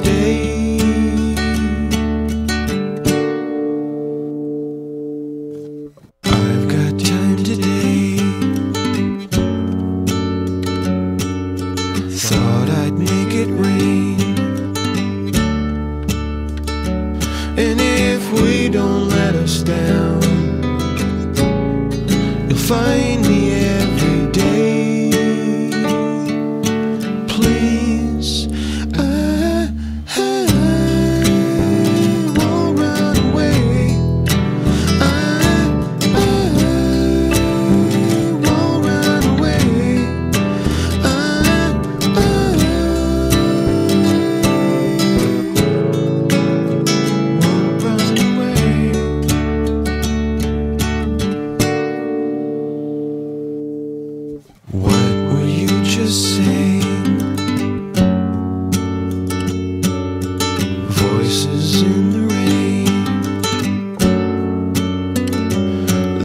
today. I've got time today. Thought I'd make it rain. And if we don't let us down, you'll find me